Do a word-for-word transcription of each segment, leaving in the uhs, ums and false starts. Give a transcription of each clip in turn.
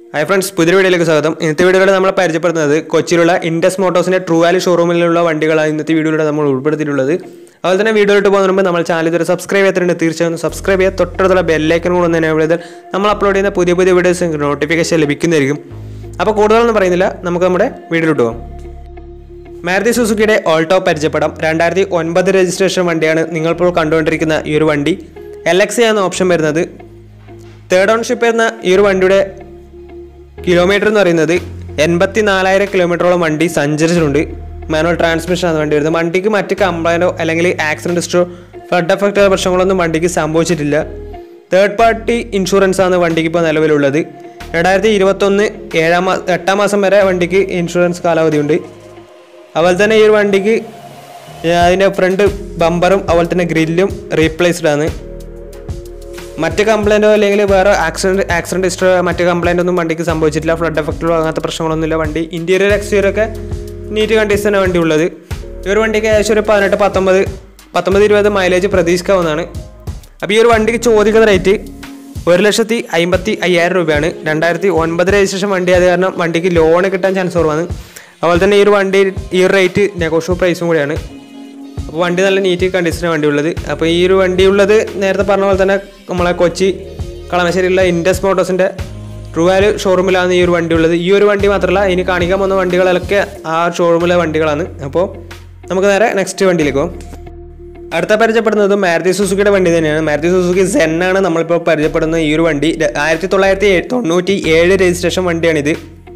Hi friends, പുതിയ വീഡിയോയിലേക്ക് സ്വാഗതം. ഇന്നത്തെ വീഡിയോയിൽ നമ്മൾ പരിചയപ്പെടുന്നത് കൊച്ചിയിലുള്ള ഇൻഡസ് മോട്ടോഴ്സിന്റെ ട്രൂ വാല്യൂ ഷോറൂമിലുള്ള വണ്ടികളാണ് ഇന്നത്തെ വീഡിയോയിൽ നമ്മൾ ഉൾപ്പെടുത്തിയിട്ടുള്ളത്. അതുപോലെ തന്നെ വീഡിയോയിലോട്ട് പോകുന്നതിന് മുമ്പ് നമ്മൾ ചാനൽ ഇതുവരെ സബ്സ്ക്രൈബ് ചെയ്യാത്തവരുണ്ട് തീർച്ചയായും സബ്സ്ക്രൈബ് ചെയ്യുക. തൊട്ടടുത്തുള്ള ബെൽ ഐക്കൺ കൂടെ ഒന്ന് എനേബിൾ ചെയ്താൽ നമ്മൾ അപ്ലോഡ് ചെയ്യുന്ന പുതിയ പുതിയ വീഡിയോസ് നോട്ടിഫിക്കേഷൻ ലഭിക്കുന്നതായിരിക്കും. അപ്പോൾ കൂടുതലൊന്നും പറയുന്നില്ല, നമുക്ക് നമ്മുടെ വീഡിയോയിലോട്ട് പോകാം. മാരുതി സുസുക്കിയുടെ ഓൾട്ടോ പരിചയപ്പെടാം. രണ്ടായിരത്തി ഒൻപത് രജിസ്ട്രേഷൻ വണ്ടിയാണ് നിങ്ങളിപ്പോൾ കണ്ടുകൊണ്ടിരിക്കുന്ന ഈ ഒരു വണ്ടി. എൽ എക്സ് ആണ് ഓപ്ഷൻ വരുന്നത്. തേർഡ് ഓൺഷിപ്പ് വരുന്ന ഈ ഒരു വണ്ടിയുടെ കിലോമീറ്റർ എന്ന് പറയുന്നത് എൺപത്തി നാലായിരം കിലോമീറ്ററോളം വണ്ടി സഞ്ചരിച്ചിട്ടുണ്ട്. മാനുവൽ ട്രാൻസ്മിഷൻ ആണ് വണ്ടി വരുന്നത്. വണ്ടിക്ക് മറ്റ് കംപ്ലൈൻറ്റോ അല്ലെങ്കിൽ ആക്സിഡൻറ്റ് ഹിസ്റ്ററോ ഫ്ലഡ് എഫക്റ്റോ പ്രശ്നങ്ങളൊന്നും വണ്ടിക്ക് സംഭവിച്ചിട്ടില്ല. തേർഡ് പാർട്ടി ഇൻഷുറൻസ് ആണ് വണ്ടിക്ക് ഇപ്പോൾ നിലവിലുള്ളത്. രണ്ടായിരത്തി ഇരുപത്തൊന്ന് ഏഴാം മാ എട്ടാം മാസം വരെ വണ്ടിക്ക് ഇൻഷുറൻസ് കാലാവധിയുണ്ട്. അതുപോലെ തന്നെ ഈ ഒരു വണ്ടിക്ക് അതിൻ്റെ ഫ്രണ്ട് ബമ്പറും അതുപോലെ തന്നെ ഗ്രില്ലും റീപ്ലേസ്ഡ് ആണ്. മറ്റ് കംപ്ലൈൻറ്റോ അല്ലെങ്കിൽ വേറെ ആക്സിഡൻറ്റ് ആക്സിഡൻറ്റ് ഹിസ്റ്ററോ മറ്റ് കംപ്ലൈൻ്റ് ഒന്നും വണ്ടിക്ക് സംഭവിച്ചിട്ടില്ല. ഫ്ലഡ് എഫക്റ്റോ അങ്ങനത്തെ പ്രശ്നങ്ങളൊന്നുമില്ല. വണ്ടി ഇൻറ്റീരിയർ എക്സ്റ്റീരിയറൊക്കെ നീറ്റ് കണ്ടീഷനാണ് വണ്ടി ഉള്ളത്. ഈ ഒരു വണ്ടിക്ക് ഏകദേശം ഒരു പതിനെട്ട് പത്തൊമ്പത് പത്തൊമ്പത് ഇരുപത് മൈലേജ് പ്രതീക്ഷിക്കാവുന്നതാണ്. അപ്പോൾ ഈ ഒരു വണ്ടിക്ക് ചോദിക്കുന്ന റേറ്റ് ഒരു ലക്ഷത്തി അമ്പത്തി അയ്യായിരം രൂപയാണ്. രണ്ടായിരത്തി ഒൻപത് രജിസ്ട്രേഷൻ വണ്ടി അത് കാരണം വണ്ടിക്ക് ലോണ് കിട്ടാൻ ചാൻസ് കുറവാണ്. അതുപോലെ തന്നെ ഈ ഒരു വണ്ടി ഈ ഒരു റേറ്റ് നെഗോഷ്യബിൾ പ്രൈസും കൂടിയാണ്. അപ്പോൾ വണ്ടി നല്ല നീറ്റ് കണ്ടീഷനാണ് വണ്ടി ഉള്ളത്. അപ്പോൾ ഈ ഒരു വണ്ടി ഉള്ളത് നേരത്തെ പറഞ്ഞ പോലെ തന്നെ നമ്മളെ കൊച്ചി കളമശ്ശേരിയിലുള്ള ഇൻഡസ് മോട്ടോഴ്സിൻ്റെ ട്രൂ വാല്യൂ ഷോറൂമിലാണ് ഈ ഒരു വണ്ടി ഉള്ളത്. ഈ ഒരു വണ്ടി മാത്രമല്ല ഇനി കാണിക്കാൻ പോകുന്ന വണ്ടികളൊക്കെ ആ ഷോറൂമിലെ വണ്ടികളാണ്. അപ്പോൾ നമുക്ക് നേരെ നെക്സ്റ്റ് വണ്ടിയിലേക്ക് പോകും. അടുത്ത പരിചയപ്പെടുന്നത് മാരുതി സുസുക്കിയുടെ വണ്ടി തന്നെയാണ്. മാരുതി സുസുക്കി സെൻ ആണ് നമ്മളിപ്പോൾ പരിചയപ്പെടുന്ന ഈ ഒരു വണ്ടി. ആയിരത്തി തൊള്ളായിരത്തി തൊണ്ണൂറ്റി ഏഴ് രജിസ്ട്രേഷൻ വണ്ടിയാണിത്.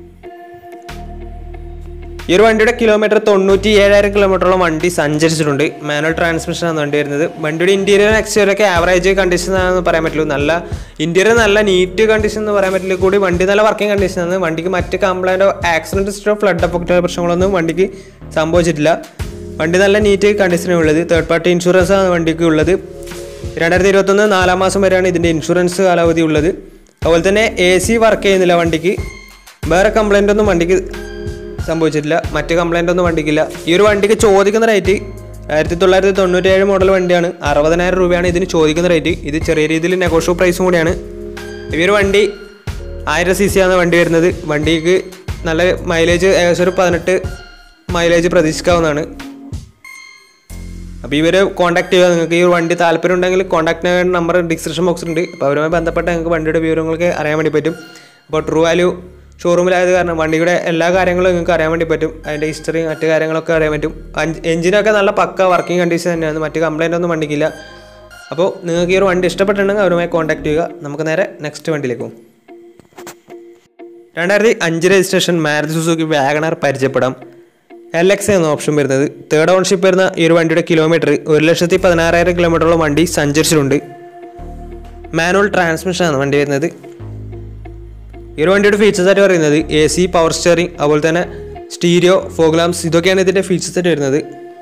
ഈ ഒരു വണ്ടിയുടെ കിലോമീറ്റർ തൊണ്ണൂറ്റി ഏഴായിരം കിലോമീറ്ററോളം വണ്ടി സഞ്ചരിച്ചിട്ടുണ്ട്. മാനുവൽ ട്രാൻസ്മിഷനാണ് വണ്ടി വരുന്നത്. വണ്ടിയുടെ ഇൻറ്റീരിയർ എക്സ്റ്റീരിയറൊക്കെ ആവറേജ് കണ്ടീഷൻ ആണെന്ന് പറയാൻ പറ്റുള്ളൂ. നല്ല ഇൻറ്റീരിയർ നല്ല നീറ്റ് കണ്ടീഷൻ എന്ന് പറയാൻ പറ്റില്ല. കൂടി വണ്ടി നല്ല വർക്കിംഗ് കണ്ടീഷനാണ്. വണ്ടിക്ക് മറ്റ് കംപ്ലൈൻറ്റോ ആക്സിഡൻറ്റ് ഹിസ്റ്ററോ ഫ്ലഡ് എഫക്റ്റോ പ്രശ്നങ്ങളൊന്നും വണ്ടിക്ക് സംഭവിച്ചിട്ടില്ല. വണ്ടി നല്ല നീറ്റ് കണ്ടീഷനാണ് ഉള്ളത്. തേർഡ് പാർട്ടി ഇൻഷുറൻസ് ആണ് വണ്ടിക്ക് ഉള്ളത്. രണ്ടായിരത്തി ഇരുപത്തൊന്ന് നാലാം മാസം വരെയാണ് ഇതിൻ്റെ ഇൻഷുറൻസ് കാലാവധി ഉള്ളത്. അതുപോലെ തന്നെ എ സി വർക്ക് ചെയ്യുന്നില്ല വണ്ടിക്ക്. വേറെ കംപ്ലൈൻ്റ് ഒന്നും വണ്ടിക്ക് സംഭവിച്ചിട്ടില്ല. മറ്റ് കംപ്ലൈൻ്റ് ഒന്നും വണ്ടിക്കില്ല. ഈ ഒരു വണ്ടിക്ക് ചോദിക്കുന്ന റേറ്റ് ആയിരത്തി തൊള്ളായിരത്തി തൊണ്ണൂറ്റി ഏഴ് മോഡൽ വണ്ടിയാണ്. അറുപതിനായിരം രൂപയാണ് ഇതിന് ചോദിക്കുന്ന റേറ്റ്. ഇത് ചെറിയ രീതിയിൽ നെഗോഷ്യബിൾ പ്രൈസും കൂടിയാണ്. ഈ ഒരു വണ്ടി ആയിരം സി സി ആണ് വണ്ടി വരുന്നത്. വണ്ടിക്ക് നല്ല മൈലേജ് ഏകദേശം ഒരു പതിനെട്ട് മൈലേജ് പ്രതീക്ഷിക്കാവുന്നതാണ്. അപ്പോൾ ഇവർ കോൺടാക്ട് ചെയ്യുക. നിങ്ങൾക്ക് ഈ വണ്ടി താല്പര്യം ഉണ്ടെങ്കിൽ കോൺടാക്ട് നമ്പർ ഡിസ്ക്രിപ്ഷൻ ബോക്സിലുണ്ട്. അപ്പോൾ അവരുമായി ബന്ധപ്പെട്ട് നിങ്ങൾക്ക് വണ്ടിയുടെ വിവരങ്ങൾക്ക് അറിയാൻ വേണ്ടി പറ്റും. അപ്പോൾ ട്രൂ വാല്യൂ ഷോറൂമിലായത് കാരണം വണ്ടിയുടെ എല്ലാ കാര്യങ്ങളും നിങ്ങൾക്ക് അറിയാൻ വേണ്ടി പറ്റും. അതിൻ്റെ ഹിസ്റ്ററി മറ്റു കാര്യങ്ങളൊക്കെ അറിയാൻ പറ്റും. എഞ്ചിനൊക്കെ നല്ല പക്ക വർക്കിംഗ് കണ്ടീഷൻ തന്നെയാണ്. മറ്റ് കംപ്ലൈൻ്റ് ഒന്നും വണ്ടിക്കില്ല. അപ്പോൾ നിങ്ങൾക്ക് ഈ ഒരു വണ്ടി ഇഷ്ടപ്പെട്ടിട്ടുണ്ടെങ്കിൽ അവരുമായി കോൺടാക്ട് ചെയ്യുക. നമുക്ക് നേരെ നെക്സ്റ്റ് വണ്ടിയിലേക്ക് പോകും. രണ്ടായിരത്തി അഞ്ച് രജിസ്ട്രേഷൻ മാരുതി സുസുക്കി വാഗണർ പരിചയപ്പെടാം. എൽ എക്സ് എന്ന ഓപ്ഷൻ വരുന്നത്. തേർഡ് ഓൺഷിപ്പ് വരുന്ന ഈ ഒരു വണ്ടിയുടെ കിലോമീറ്റർ ഒരു ലക്ഷത്തി പതിനാറായിരം കിലോമീറ്ററോളം വണ്ടി സഞ്ചരിച്ചിട്ടുണ്ട്. മാനുവൽ ട്രാൻസ്മിഷനാണ് വണ്ടി വരുന്നത്. ഈ ഒരു വണ്ടിയുടെ ഫീച്ചേഴ്സ് ആയിട്ട് പറയുന്നത് എ സി, പവർ സ്റ്റിയറിംഗ്, അതുപോലെ തന്നെ സ്റ്റീരിയോ, ഫോഗ് ലാംപ്സ്, ഇതൊക്കെയാണ് ഇതിൻ്റെ ഫീച്ചേഴ്സ് ആയിട്ട് വരുന്നത്.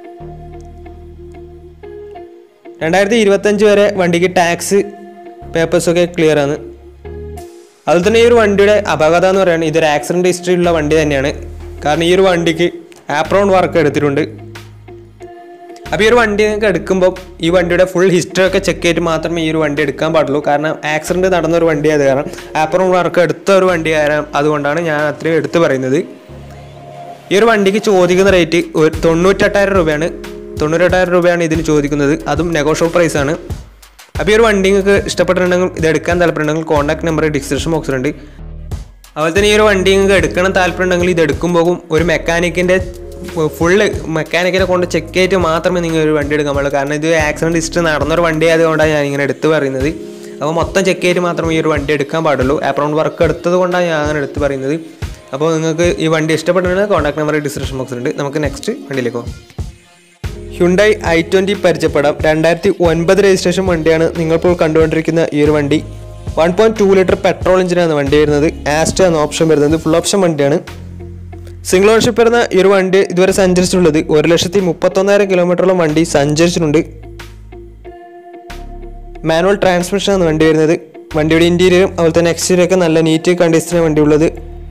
രണ്ടായിരത്തി ഇരുപത്തഞ്ച് വരെ വണ്ടിക്ക് ടാക്സ് പേപ്പേഴ്സൊക്കെ ക്ലിയർ ആണ്. അതുപോലെ തന്നെ ഈ ഒരു വണ്ടിയുടെ അപകടം എന്ന് പറയുന്നത് ഇതൊരു ആക്സിഡൻറ്റ് ഹിസ്റ്ററി ഉള്ള വണ്ടി തന്നെയാണ്. കാരണം ഈ ഒരു വണ്ടിക്ക് ആപ്രോൺ വർക്ക് എടുത്തിട്ടുണ്ട്. അപ്പോൾ ഈ ഒരു വണ്ടി നിങ്ങൾക്ക് എടുക്കുമ്പോൾ ഈ വണ്ടിയുടെ ഫുൾ ഹിസ്റ്ററി ഒക്കെ ചെക്ക് ചെയ്തിട്ട് മാത്രമേ ഈ ഒരു വണ്ടി എടുക്കാൻ പാടുള്ളൂ. കാരണം ആക്സിഡൻറ്റ് നടന്നൊരു വണ്ടി ആയത് കാരണം ആപ്രോൺ വർക്ക് എടുത്ത ഒരു വണ്ടി ആയാലും അതുകൊണ്ടാണ് ഞാൻ അത്രയും എടുത്ത് പറയുന്നത്. ഈ ഒരു വണ്ടിക്ക് ചോദിക്കുന്ന റേറ്റ് ഒരു തൊണ്ണൂറ്റെട്ടായിരം രൂപയാണ്. തൊണ്ണൂറ്റെട്ടായിരം രൂപയാണ് ഇതിന് ചോദിക്കുന്നത്. അതും നെഗോഷ്യബിൾ പ്രൈസാണ്. അപ്പോൾ ഈ ഒരു വണ്ടി നിങ്ങൾക്ക് ഇഷ്ടപ്പെട്ടിട്ടുണ്ടെങ്കിൽ ഇത് എടുക്കാൻ താല്പര്യമുണ്ടെങ്കിൽ കോൺടാക്ട് നമ്പർ ഡിസ്ക്രിപ്ഷൻ ബോക്സിലുണ്ട്. അതുപോലെ തന്നെ ഈ ഒരു വണ്ടി നിങ്ങൾക്ക് എടുക്കണം താല്പര്യമുണ്ടെങ്കിൽ ഇത് എടുക്കുമ്പോഴും ഒരു മെക്കാനിക്കിൻ്റെ ഫുള്ള് മെക്കാനിക്കിനെ കൊണ്ട് ചെക്ക് ചെയ്തിട്ട് മാത്രമേ നിങ്ങൾ ഒരു വണ്ടി എടുക്കാൻ പാടുള്ളൂ. കാരണം ഇത് ആക്സിഡൻറ്റ് ഹിസ്റ്ററി നടന്നൊരു വണ്ടി ആയതുകൊണ്ടാണ് ഞാൻ ഇങ്ങനെ എടുത്ത് പറയുന്നത്. അപ്പോൾ മൊത്തം ചെക്ക് ചെയ്തിട്ട് മാത്രമേ ഈ ഒരു വണ്ടി എടുക്കാൻ പാടുള്ളൂ. ആപ്രോൺ വർക്ക് എടുത്തത് കൊണ്ടാണ് ഞാൻ അങ്ങനെ എടുത്ത് പറയുന്നത്. അപ്പോൾ നിങ്ങൾക്ക് ഈ വണ്ടി ഇഷ്ടപ്പെട്ടിട്ടുണ്ടെങ്കിൽ കോൺടാക്ട് നമ്പർ ഡിസ്ക്രിപ്ഷൻ ബോക്സിലുണ്ട്. നമുക്ക് നെക്സ്റ്റ് വണ്ടിയിലേക്ക് പോകാം. ഹ്യുണ്ടായി ഐ ട്വൻറ്റി പരിചയപ്പെടാം. രണ്ടായിരത്തി ഒൻപത് രജിസ്ട്രേഷൻ വണ്ടിയാണ് നിങ്ങളിപ്പോൾ കണ്ടുകൊണ്ടിരിക്കുന്ന ഈ ഒരു വണ്ടി. One point two litre petrol എഞ്ചിനാണ് വണ്ടി വരുന്നത്. ആസ്റ്റ എന്ന ഓപ്ഷൻ വരുന്നത്. ഫുൾ ഓപ്ഷൻ വണ്ടിയാണ്. സിംഗിൾ ഓൺഷിപ്പ് വരുന്ന ഈ ഒരു വണ്ടി ഇതുവരെ സഞ്ചരിച്ചിട്ടുള്ളത് ഒരു ലക്ഷത്തി മുപ്പത്തൊന്നായിരം കിലോമീറ്ററോളം വണ്ടി സഞ്ചരിച്ചിട്ടുണ്ട്. മാനുവൽ ട്രാൻസ്മിഷനാണ് വണ്ടി വരുന്നത്. വണ്ടിയുടെ ഇൻറ്റീരിയറും അതുപോലെ തന്നെ എക്സ്റ്റീരിയറൊക്കെ നല്ല നീറ്റ് കണ്ടീഷനാണ് വണ്ടി ഉള്ളത്.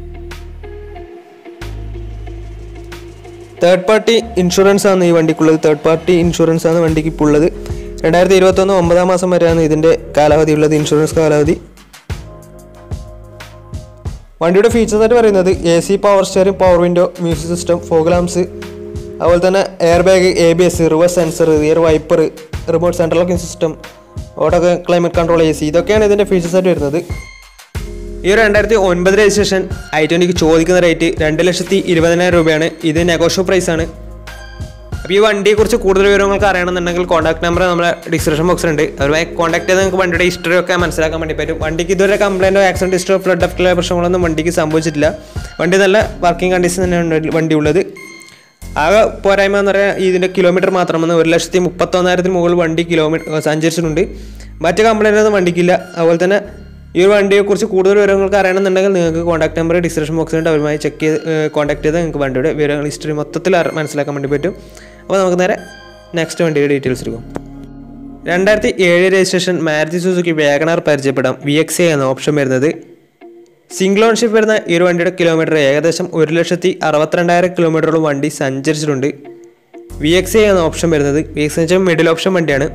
തേർഡ് പാർട്ടി ഇൻഷുറൻസ് ആണ് ഈ വണ്ടിക്കുള്ളത്. തേർഡ് പാർട്ടി ഇൻഷുറൻസ് ആണ് വണ്ടിക്ക് ഇപ്പോൾ ഉള്ളത്. രണ്ടായിരത്തി ഇരുപത്തൊന്ന് ഒമ്പതാം മാസം വരെയാണ് ഇതിൻ്റെ കാലാവധി ഉള്ളത്, ഇൻഷുറൻസ് കാലാവധി. വണ്ടിയുടെ ഫീച്ചേഴ്സ് ആയിട്ട് പറയുന്നത് A C, power steering, power window, music system, fog lamps, അതുപോലെ തന്നെ air bag, A B S, reverse sensor, rear wiper, remote central locking system, auto climate control, A C, ഇതൊക്കെയാണ് ഇതിൻ്റെ ഫീച്ചേഴ്സ് ആയിട്ട് വരുന്നത്. ഈ ഒരു രണ്ടായിരത്തി ഒൻപത് രജിസ്ട്രേഷൻ ഐ ട്വൻറ്റിക്ക് ചോദിക്കുന്ന റേറ്റ് രണ്ട് ലക്ഷത്തി ഇരുപതിനായിരം രൂപയാണ്. ഇത് നെഗോഷ്യബിൾ പ്രൈസാണ്. അപ്പോൾ ഈ വണ്ടിയെക്കുറിച്ച് കൂടുതൽ വിവരങ്ങൾക്ക് അറിയണമെന്നുണ്ടെങ്കിൽ കോൺടാക്ട് നമ്പർ നമ്മുടെ ഡിസ്ക്രിപ്ഷൻ ബോക്സിലുണ്ട്. അതുമായി കോൺടാക്ട് ചെയ്ത് നിങ്ങൾക്ക് വണ്ടിയുടെ ഹിസ്റ്ററി ഒക്കെ മനസ്സിലാക്കാൻ വേണ്ടി പറ്റും. വണ്ടിക്ക് ഇതുവരെ കംപ്ലൈൻറ്റോ ആക്സിഡൻറ്റ് ഹിസ്റ്ററോ ഫ്ലഡ് ഓഫ് പ്രശ്നങ്ങളൊന്നും വണ്ടിക്ക് സംഭവിച്ചിട്ടില്ല. വണ്ടി നല്ല വർക്കിംഗ് കണ്ടീഷൻ തന്നെയാണ് വണ്ടി ഉള്ളത്. ആകെ പോരായ്മ എന്ന് പറയാൻ ഇതിൻ്റെ കിലോമീറ്റർ മാത്രമെന്ന് ഒരു ലക്ഷത്തി മുപ്പത്തൊന്നായിരത്തിന് മുകളിൽ വണ്ടി കിലോമീറ്റർ സഞ്ചരിച്ചിട്ടുണ്ട്. മറ്റ് കംപ്ലൈൻ്റ് ഒന്നും വണ്ടിക്കില്ല. അതുപോലെ തന്നെ ഈ ഒരു വണ്ടിയെക്കുറിച്ച് കൂടുതൽ വിവരങ്ങൾക്ക് അറിയണമെന്നുണ്ടെങ്കിൽ നിങ്ങൾക്ക് കോൺടാക്ട് നമ്പർ ഡിസ്ക്രിപ്ഷൻ ബോക്സിലുണ്ട്. അവരുമായി ചെക്ക് ചെയ്ത് കോൺടാക്ട് ചെയ്ത് നിങ്ങൾക്ക് വണ്ടിയുടെ വിവരങ്ങൾ ഹിസ്റ്ററി മൊത്തത്തിൽ മനസ്സിലാക്കാൻ വേണ്ടി പറ്റും. അപ്പോൾ നമുക്ക് നേരെ നെക്സ്റ്റ് വണ്ടിയുടെ ഡീറ്റെയിൽസ് എടുക്കും. രണ്ടായിരത്തി ഏഴ് രജിസ്ട്രേഷൻ മാരുതി സുസുക്കി വാഗണർ പരിചയപ്പെടാം. വി എക്സ് എ എന്ന ഓപ്ഷൻ വരുന്നത്. സിംഗിൾ ഓൺഷിപ്പ് വരുന്ന ഈ ഒരു വണ്ടിയുടെ കിലോമീറ്റർ ഏകദേശം ഒരു ലക്ഷത്തി അറുപത്തിരണ്ടായിരം കിലോമീറ്ററോളം വണ്ടി സഞ്ചരിച്ചിട്ടുണ്ട്. വി എക്സ് എ എന്ന ഓപ്ഷൻ വരുന്നത്. V X A middle option വണ്ടിയാണ്.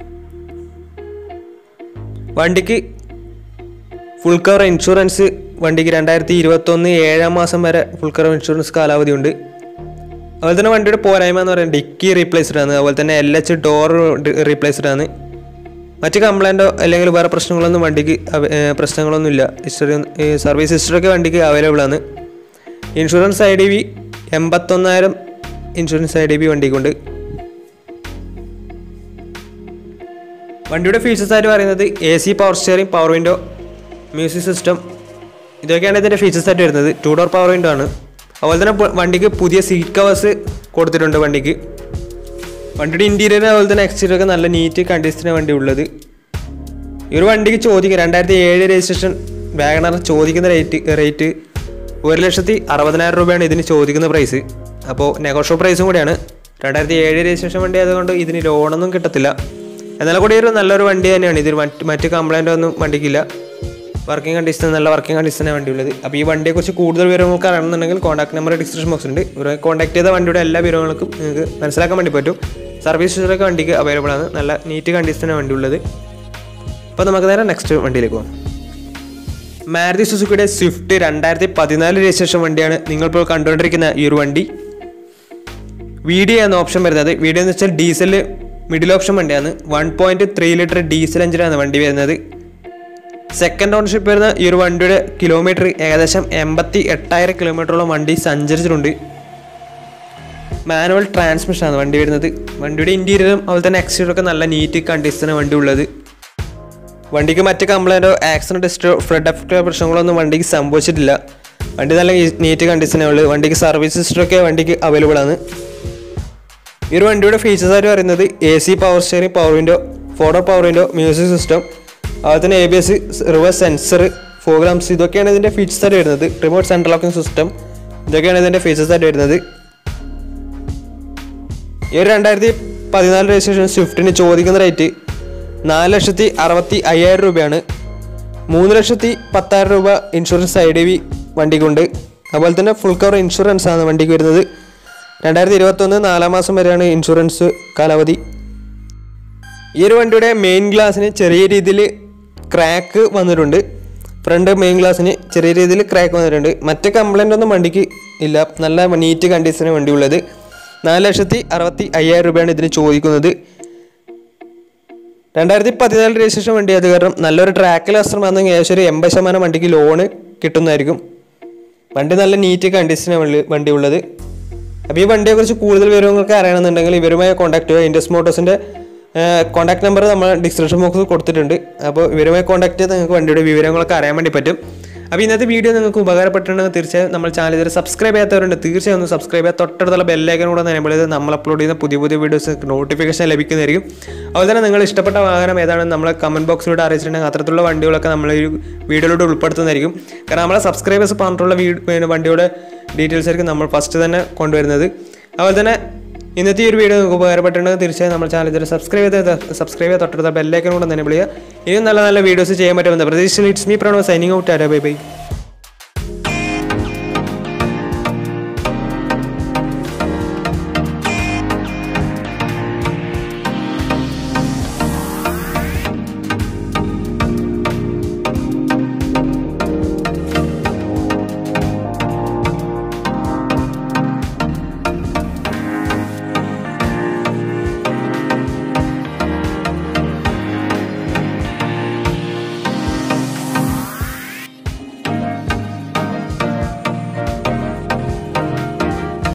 വണ്ടിക്ക് ഫുൾ കവർ ഇൻഷുറൻസ് വണ്ടിക്ക് രണ്ടായിരത്തി ഇരുപത്തൊന്ന് ഏഴാം മാസം വരെ ഫുൾ കവർ ഇൻഷുറൻസ് കാലാവധി ഉണ്ട്. അതുപോലെ തന്നെ വണ്ടിയുടെ പോരായ്മ എന്ന് പറയുന്നത് ഡിക്കി റീപ്ലേസ്ഡ് ആണ്. അതുപോലെ തന്നെ എൽ എച്ച് ഡോർ റീപ്ലേസ്ഡ് ആണ്. മറ്റ് കംപ്ലൈൻറ്റോ അല്ലെങ്കിൽ വേറെ പ്രശ്നങ്ങളൊന്നും വണ്ടിക്ക് പ്രശ്നങ്ങളൊന്നുമില്ല. ഹിസ്റ്ററി സർവീസ് ഹിസ്റ്ററിയൊക്കെ വണ്ടിക്ക് അവൈലബിൾ ആണ്. ഇൻഷുറൻസ് ഐ ഡി ബി എൺപത്തൊന്നായിരം ഇൻഷുറൻസ് ഐ ഡി ബി വണ്ടിക്കുണ്ട്. വണ്ടിയുടെ ഫീച്ചേഴ്സ് ആയിട്ട് പറയുന്നത് A C, power steering, power window, music system, ഇതൊക്കെയാണ് ഇതിൻ്റെ ഫീച്ചേഴ്സ് ആയിട്ട് വരുന്നത്. ടു ഡോർ പവർ വിൻഡോ ആണ്. അതുപോലെ തന്നെ വണ്ടിക്ക് പുതിയ സീറ്റ് കവേഴ്സ് കൊടുത്തിട്ടുണ്ട്. വണ്ടിക്ക് വണ്ടിയുടെ ഇൻറ്റീരിയർ അതുപോലെ തന്നെ എക്സ്റ്റീരിയർ ഒക്കെ നല്ല നീറ്റ് കണ്ടീഷനാണ് വണ്ടി ഉള്ളത്. ഈ ഒരു വണ്ടിക്ക് ചോദിക്കുക രണ്ടായിരത്തി ഏഴ് രജിസ്ട്രേഷൻ വാഗണർ ചോദിക്കുന്ന റേറ്റ് റേറ്റ് ഒരു ലക്ഷത്തി അറുപതിനായിരം രൂപയാണ് ഇതിന് ചോദിക്കുന്ന പ്രൈസ്. അപ്പോൾ നെഗോഷ്യബിൾ പ്രൈസും കൂടിയാണ്. രണ്ടായിരത്തി ഏഴ് രജിസ്ട്രേഷൻ വണ്ടി ആയതുകൊണ്ട് ഇതിന് ലോണൊന്നും കിട്ടത്തില്ല. എന്നാൽ കൂടി ഒരു നല്ലൊരു വണ്ടി തന്നെയാണ്. ഇതിൽ മറ്റ് മറ്റ് കംപ്ലൈൻ്റ് ഒന്നും വണ്ടിക്കില്ല. വർക്കിംഗ് കണ്ടീഷൻ നല്ല വർക്കിംഗ് കണ്ടീഷനാണ് വണ്ടി ഉള്ളത്. അപ്പോൾ ഈ വണ്ടിയെക്കുറിച്ച് കൂടുതൽ വിവരങ്ങൾക്ക് അറിയണമെന്നുണ്ടെങ്കിൽ കോൺടാക്ട് നമ്പർ ഡിസ്ക്രിപ്ഷൻ ബോക്സ് ഉണ്ട്. ഇവരെ കോൺടാക്ട് ചെയ്ത വണ്ടിയുടെ എല്ലാ വിവരങ്ങൾക്കും നിങ്ങൾക്ക് മനസ്സിലാക്കാൻ വേണ്ടി പറ്റും. സർവീസ് ഹിസ്റ്ററൊക്കെ വണ്ടിക്ക് അവൈലബിൾ ആണ്. നല്ല നീറ്റ് കണ്ടീഷനാണ് വണ്ടി ഉള്ളത്. അപ്പോൾ നമുക്ക് നേരെ നെക്സ്റ്റ് വണ്ടിയിലേക്ക് പോകാം. മാരുതി സുസുക്കിയുടെ സ്വിഫ്റ്റ് രണ്ടായിരത്തി പതിനാല് രജിസ്ട്രേഷൻ വണ്ടിയാണ് നിങ്ങളിപ്പോൾ കണ്ടുകൊണ്ടിരിക്കുന്ന ഈ ഒരു വണ്ടി. വി ഡി എന്ന ഓപ്ഷൻ വരുന്നത്. വി ഡി എന്ന് വെച്ചാൽ ഡീസൽ മിഡിൽ ഓപ്ഷൻ വണ്ടിയാണ്. One point three litre diesel എഞ്ചിനാണ് വണ്ടി വരുന്നത്. സെക്കൻഡ് ഓണർഷിപ്പ് വരുന്ന ഈ ഒരു വണ്ടിയുടെ കിലോമീറ്റർ ഏകദേശം എൺപത്തി എട്ടായിരം കിലോമീറ്ററോളം വണ്ടി സഞ്ചരിച്ചിട്ടുണ്ട്. മാനുവൽ ട്രാൻസ്മിഷനാണ് വണ്ടി വരുന്നത്. വണ്ടിയുടെ ഇൻറ്റീരിയറും അതുപോലെ തന്നെ എക്സ്റ്റീരിയറൊക്കെ നല്ല നീറ്റ് കണ്ടീഷനാണ് വണ്ടി ഉള്ളത്. വണ്ടിക്ക് മറ്റ് കംപ്ലൈൻറ്റോ ആക്സിഡൻറ്റ് ഹിസ്റ്ററോ ഫ്ലഡ് എഫക്റ്റോ പ്രശ്നങ്ങളൊന്നും വണ്ടിക്ക് സംഭവിച്ചിട്ടില്ല. വണ്ടി നല്ല നീറ്റ് കണ്ടീഷനാണ് ഉള്ളത്. വണ്ടിക്ക് സർവീസ് ഹിസ്റ്ററൊക്കെ വണ്ടിക്ക് അവൈലബിൾ ആണ്. ഈ ഒരു വണ്ടിയുടെ ഫീച്ചേഴ്സ് ആയിട്ട് പറയുന്നത് A C, power steering, power window, four door power window, music system, അതുപോലെ തന്നെ A B S, reverse sensor, fog lamps, ഇതൊക്കെയാണ് ഇതിൻ്റെ ഫീച്ചേഴ്സ് ആയിട്ട് വരുന്നത്. റിമോട്ട് സെൻട്രൽ ലോക്കിംഗ് സിസ്റ്റം, ഇതൊക്കെയാണ് ഇതിൻ്റെ ഫീച്ചേഴ്സ് ആയിട്ട് വരുന്നത്. ഈ ഒരു രണ്ടായിരത്തി പതിനാല് രജിസ്ട്രേഷൻ സ്വിഫ്റ്റിന് ചോദിക്കുന്ന റേറ്റ് നാല് ലക്ഷത്തി അറുപത്തി അയ്യായിരം രൂപയാണ്. മൂന്ന് ലക്ഷത്തി പത്തായിരം രൂപ ഇൻഷുറൻസ് ഐ ഡി വി വണ്ടിക്കുണ്ട്. അതുപോലെ തന്നെ ഫുൾ കവർ ഇൻഷുറൻസ് ആണ് വണ്ടിക്ക് വരുന്നത്. രണ്ടായിരത്തി ഇരുപത്തൊന്ന് നാലാം മാസം വരെയാണ് ഇൻഷുറൻസ് കാലാവധി. ഈ ഒരു വണ്ടിയുടെ മെയിൻ ഗ്ലാസ്സിന് ചെറിയ രീതിയിൽ ക്രാക്ക് വന്നിട്ടുണ്ട്. ഫ്രണ്ട് മെയിൻ ഗ്ലാസ്സിന് ചെറിയ രീതിയിൽ ക്രാക്ക് വന്നിട്ടുണ്ട്. മറ്റ് കംപ്ലൈൻ്റ് ഒന്നും വണ്ടിക്ക് ഇല്ല. നല്ല നീറ്റ് കണ്ടീഷനാണ് വണ്ടി ഉള്ളത്. നാല് ലക്ഷത്തി അറുപത്തി അയ്യായിരം രൂപയാണ് ഇതിന് ചോദിക്കുന്നത്. രണ്ടായിരത്തി പതിനാല് രജിസ്ട്രേഷൻ വണ്ടി അത് കാരണം നല്ലൊരു ട്രാക്കിൽ വസ്ത്രം വന്നെങ്കിൽ ഏകദേശം ഒരു എൺപത് ശതമാനം വണ്ടിക്ക് ലോണ് കിട്ടുന്നതായിരിക്കും. വണ്ടി നല്ല നീറ്റ് കണ്ടീഷനാണ് വണ്ടി ഉള്ളത്. അപ്പോൾ ഈ വണ്ടിയെക്കുറിച്ച് കൂടുതൽ വിവരങ്ങൾക്ക് അറിയണമെന്നുണ്ടെങ്കിൽ ഇവരുമായി കോൺടാക്ട് ചെയ്യുക. ഇൻഡസ് മോട്ടോഴ്സിൻ്റെ കോൺടാക്ട് നമ്പർ നമ്മൾ ഡിസ്ക്രിപ്ഷൻ ബോക്സിൽ കൊടുത്തിട്ടുണ്ട്. അപ്പോൾ ഇവരുമായി കോൺടാക്ട് ചെയ്ത് നിങ്ങൾക്ക് വണ്ടിയുടെ വിവരങ്ങളൊക്കെ അറിയാൻ വേണ്ടി പറ്റും. അപ്പോൾ ഇന്നത്തെ വീഡിയോ നിങ്ങൾക്ക് ഉപകാരപ്പെട്ടിട്ടുണ്ടെങ്കിൽ തീർച്ചയായും നമ്മൾ ചാനൽ ഇതുവരെ സബ്സ്ക്രൈബ് ചെയ്യാത്തവരുണ്ട് തീർച്ചയായും ഒന്ന് സബ്സ്ക്രൈബ് ചെയ്യുക. തൊട്ടടുത്തുള്ള ബെല്ലൈക്കൻ കൂടെ എനേബിൾ ചെയ്ത് നമ്മൾ അപ്ലോഡ് ചെയ്യുന്ന പുതിയ പുതിയ വീഡിയോസ് നോട്ടിഫിക്കേഷൻ ലഭിക്കുന്നതായിരിക്കും. അതുപോലെ തന്നെ നിങ്ങൾ ഇഷ്ടപ്പെട്ട വാഹനം ഏതാണെന്ന് നമ്മളെ കമൻറ്റ് ബോക്സിലൂടെ അറിയിച്ചിട്ടുണ്ടെങ്കിൽ അത്തരത്തിലുള്ള വണ്ടികളൊക്കെ നമ്മൾ ഈ വീഡിയോയിലൂടെ ഉൾപ്പെടുത്തുന്നതായിരിക്കും. കാരണം നമ്മളെ സബ്സ്ക്രൈബേഴ്സ് പറഞ്ഞിട്ടുള്ള വീഡിയോ വണ്ടിയുടെ ഡീറ്റെയിൽസ് ആയിരിക്കും നമ്മൾ ഫസ്റ്റ് തന്നെ കൊണ്ടുവരുന്നത്. അതുപോലെ തന്നെ ഇന്നത്തെ ഈ ഒരു വീഡിയോ നിങ്ങൾക്ക് ഉപകാരപ്പെട്ടിട്ടുണ്ടെങ്കിൽ തീർച്ചയായും നമ്മൾ ചാനൽ ഇതുവരെ സബ്സ്ക്രൈബ് ചെയ്ത് സബ്സ്ക്രൈബ് ചെയ്യുക. തൊട്ടടുത്ത ബെല്ലൈക്കൻ കൂടെ എനേബിൾ ചെയ്യുക. ഇനിയും നല്ല നല്ല വീഡിയോസ് ചെയ്യാൻ പറ്റുമെന്ന് പ്രതീക്ഷിച്ച് it's me Pranav signing out. Bye by.